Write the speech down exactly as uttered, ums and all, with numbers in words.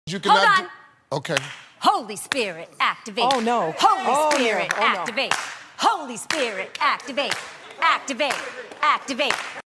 You Hold cannot on. do- Okay. Holy Spirit, activate. Oh, no. Holy Oh, Spirit, no. Oh, no. activate. Holy Spirit, activate. Activate. Activate.